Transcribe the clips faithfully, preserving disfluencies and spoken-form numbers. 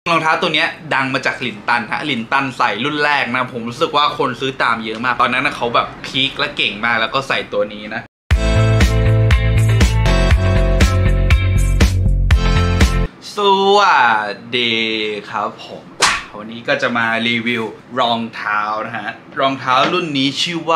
รองเท้าตัวนี้ดังมาจากลินตันฮะลินตันใส่รุ่นแรกนะผมรู้สึกว่าคนซื้อตามเยอะมากตอนนั้นนะเขาแบบพีคและเก่งมากแล้วก็ใส่ตัวนี้นะสวัสดีครับผมวันนี้ก็จะมารีวิวรองเท้านะฮะรองเท้ารุ่นนี้ชื่อว่า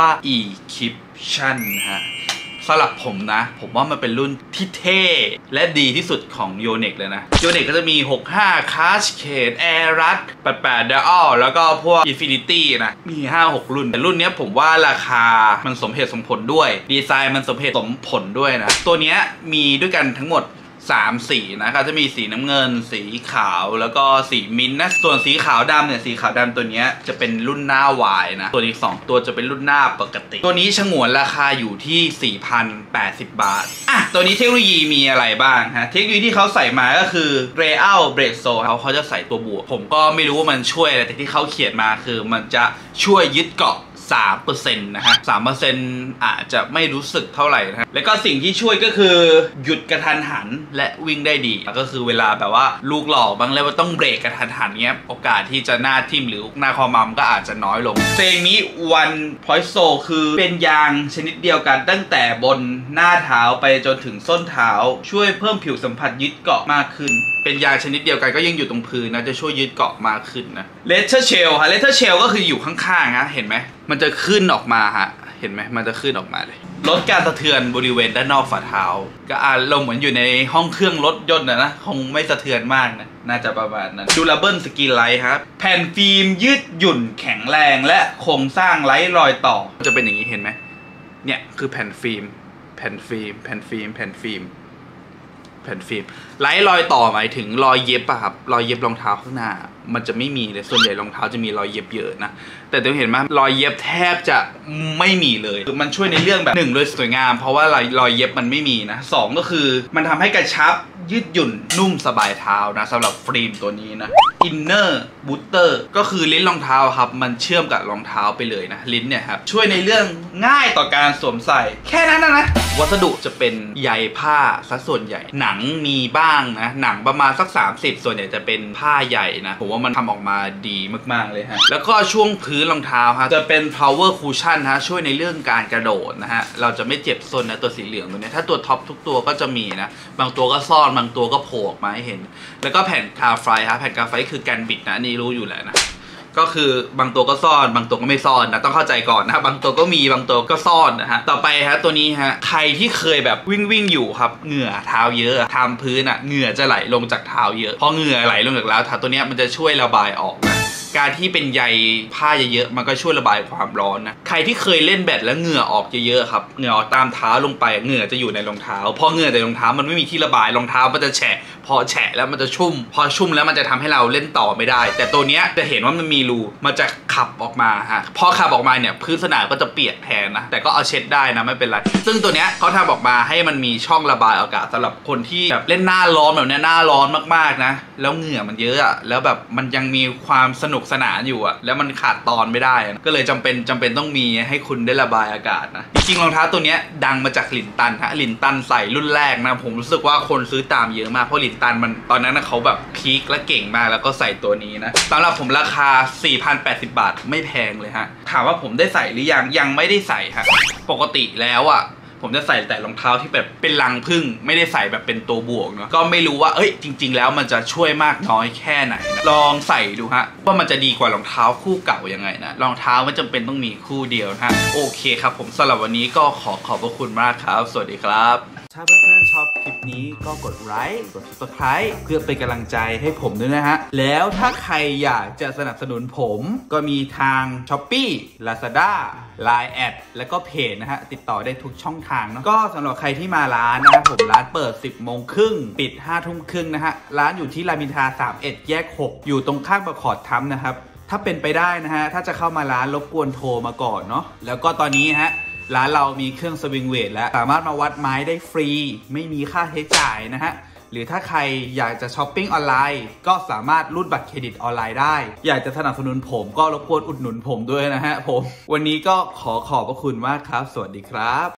Ecliption นะฮะสำหรับผมนะผมว่ามันเป็นรุ่นที่เท่และดีที่สุดของ Yonex เลยนะ Yonex ก็จะมีหกสิบห้า Cascade Airrus แปดสิบแปด Dial แล้วก็พวก Infinity นะมีห้าหกรุ่นแต่รุ่นนี้ผมว่าราคามันสมเหตุสมผลด้วยดีไซน์มันสมเหตุสมผลด้วยนะตัวนี้มีด้วยกันทั้งหมดสามสีนะครับจะมีสีน้ำเงินสีขาวแล้วก็สีมิ้นท์นะส่วนสีขาวดำเนี่ยสีขาวดำตัวนี้จะเป็นรุ่นหน้าวายนะตัวอีกสองตัวจะเป็นรุ่นหน้าปกติตัวนี้ฉงวนราคาอยู่ที่ สี่พันแปดสิบ บาทอ่ะตัวนี้เทคโนโลยีมีอะไรบ้างฮะเทคโนโลยีที่เขาใส่มาก็คือ Real Brake Sole เขาเขาจะใส่ตัวบวกผมก็ไม่รู้ว่ามันช่วยอะไรแต่ที่เขาเขียนมาคือมันจะช่วยยึดเกาะสามเปอร์เซ็นต์ นะฮะ สามเปอร์เซ็นต์ อาจจะไม่รู้สึกเท่าไหร่นะฮะแล้วก็สิ่งที่ช่วยก็คือหยุดกระทันหันและวิ่งได้ดีก็คือเวลาแบบว่าลูกหลอกบางแล้วว่าต้องเบรกกระทันหันเงี้ยโอกาสที่จะหน้าทิ่มหรือหน้าคอมัมก็อาจจะน้อยลงเซมิ One Point Sole คือเป็นยางชนิดเดียวกันตั้งแต่บนหน้าเท้าไปจนถึงส้นเท้าช่วยเพิ่มผิวสัมผัสยึดเกาะมากขึ้นเป็นยางชนิดเดียวกันก็ยังอยู่ตรงพื้นนะจะช่วยยึดเกาะมากขึ้นนะ Leather Shell ฮะ Leather Shell ก็คืออยู่ข้างๆฮะเห็นไหมมันจะขึ้นออกมาฮะเห็นไหมมันจะขึ้นออกมาเลยลดการสะเทือนบริเวณด้านนอกฝ่าเท้าก็อารมณ์เหมือนอยู่ในห้องเครื่องรถยนต์นะนะคงไม่สะเทือนมากนะน่าจะประมาณนั้น Durable Skin Light ครับแผ่นฟิล์มยืดหยุ่นแข็งแรงและโครงสร้างไร้รอยต่อจะเป็นอย่างนี้เห็นไหมเนี่ยคือแผ่นฟิล์มแผ่นฟิล์มแผ่นฟิล์มแผ่นฟิล์มแผ่นฟิล์มไร้รอยต่อหมายถึงรอยเย็บอะครับรอยเย็บรองเท้าข้างหน้ามันจะไม่มีเลยส่วนใหญ่รองเท้าจะมีรอยเย็บเยอะนะแต่เราเห็นไหมรอยเย็บแทบจะไม่มีเลยมันช่วยในเรื่องแบบหนึ่งเลยสวยงามเพราะว่ารอยรอยเย็บมันไม่มีนะสองก็คือมันทำให้กระชับยืดหยุ่นนุ่มสบายเท้านะสำหรับฟิล์มตัวนี้นะ Inner Booster ก็คือลิ้นรองเท้าครับมันเชื่อมกับรองเท้าไปเลยนะลิ้นเนี่ยครับช่วยในเรื่องง่ายต่อการสวมใส่แค่นั้นนะนะวัสดุจะเป็นใยผ้าซะส่วนใหญ่หนังมีบ้างนะหนังประมาณสักสามสิบส่วนใหญ่จะเป็นผ้าใหญ่นะผมว่ามันทำออกมาดีมากๆเลยฮะแล้วก็ช่วงพื้นรองเท้าฮะจะเป็น power cushion ฮะช่วยในเรื่องการกระโดดนะฮะเราจะไม่เจ็บส้นนะตัวสีเหลืองตัวนี้ถ้าตัวท็อปทุกตัวก็จะมีนะบางตัวก็ซ่อนบางตัวก็โผล่ออกมาให้เห็นแล้วก็แผ่นคาร์ไฟฮะแผ่นคาร์ไฟคือการบิดนะนี่รู้อยู่แล้วนะก็คือบางตัวก็ซ่อนบางตัวก็ไม่ซ่อนนะต้องเข้าใจก่อนนะบางตัวก็มีบางตัวก็ซ่อนนะฮะต่อไปฮะตัวนี้ฮะใครที่เคยแบบวิ่งวิ่งอยู่ครับเหงื่อเท้าเยอะทำพื้นอ่ะเหงื่อจะไหลลงจากเท้าเยอะพอเหงื่อไหลลงจากแล้วเท้าตัวนี้มันจะช่วยระบายออกนะการที่เป็นใยผ้าเยอะๆมันก็ช่วยระบายความร้อนนะใครที่เคยเล่นแบดแล้วเหงื่อออกเยอะๆครับเหงื่อออกตามเท้าลงไปเหงื่อจะอยู่ในรองเท้าพอเหงื่อในรองเท้ามันไม่มีที่ระบายรองเท้ามันจะแฉะพอแฉะแล้วมันจะชุ่มพอชุ่มแล้วมันจะทำให้เราเล่นต่อไม่ได้แต่ตัวเนี้ยจะเห็นว่ามันมีรูมันจะขับออกมาฮะพอขับออกมาเนี่ยพื้นสนามก็จะเปียกแทนนะแต่ก็เอาเช็ดได้นะไม่เป็นไรซึ่งตัวเนี้ยเขาทำออกมาให้มันมีช่องระบายอากาศสำหรับคนที่แบบเล่นหน้าร้อนแบบนี้หน้าร้อนมากๆนะแล้วเหงื่อมันเยอะอะแล้วแบบมันยังมีความสนุกสนานอยู่อะแล้วมันขาดตอนไม่ได้ก็เลยจำเป็นจำเป็นต้องมีให้คุณได้ระบายอากาศนะจริงๆรองเท้าตัวนี้ดังมาจากลินตันฮะลินตันใส่รุ่นแรกนะผมรู้สึกว่าคนซื้อตามเยอะมากเพราะลินตันมันตอนนั้นนะเขาแบบพีคและเก่งมากแล้วก็ใส่ตัวนี้นะสำหรับผมราคา สี่พันแปดสิบ บาทไม่แพงเลยฮะถามว่าผมได้ใส่หรือยังยังไม่ได้ใส่ฮะปกติแล้วอ่ะผมจะใส่แต่รองเท้าที่แบบเป็นรังผึ้งไม่ได้ใส่แบบเป็นตัวบวกเนาะก็ไม่รู้ว่าเอ้ยจริงๆแล้วมันจะช่วยมากน้อยแค่ไหนนะลองใส่ดูฮะว่ามันจะดีกว่ารองเท้าคู่เก่ายังไงนะรองเท้าไม่จำเป็นต้องมีคู่เดียวฮะโอเคครับผมสำหรับวันนี้ก็ขอขอบพระคุณมากครับสวัสดีครับถ้าเพื่อนๆชอบคลิปนี้ก็กดไลค์กด ซับสไครบ์ เพื่อเป็นกำลังใจให้ผมด้วยนะฮะแล้วถ้าใครอยากจะสนับสนุนผมก็มีทาง ช้อปปี้ ลาซาด้า ไลน์ แอด แล้วก็เพจนะฮะติดต่อได้ทุกช่องทางเนาะก็สำหรับใครที่มาร้านนะครับผมร้านเปิด สิบโมงครึ่งปิด ห้าทุ่มครึ่งนะฮะร้านอยู่ที่รามอินทราสามสิบเอ็ดแยกหกอยู่ตรงข้างประคอร์ดทัมนะครับถ้าเป็นไปได้นะฮะถ้าจะเข้ามาร้านรบกวนโทรมาก่อนเนาะแล้วก็ตอนนี้ฮะร้านเรามีเครื่องสวิงเวทแล้วสามารถมาวัดไม้ได้ฟรีไม่มีค่าใช้จ่ายนะฮะหรือถ้าใครอยากจะช้อปปิ้งออนไลน์ก็สามารถรูดบัตรเครดิตออนไลน์ได้อยากจะสนับสนุนผมก็รบกวนอุดหนุนผมด้วยนะฮะผมวันนี้ก็ขอขอบพระคุณมากครับสวัสดีครับ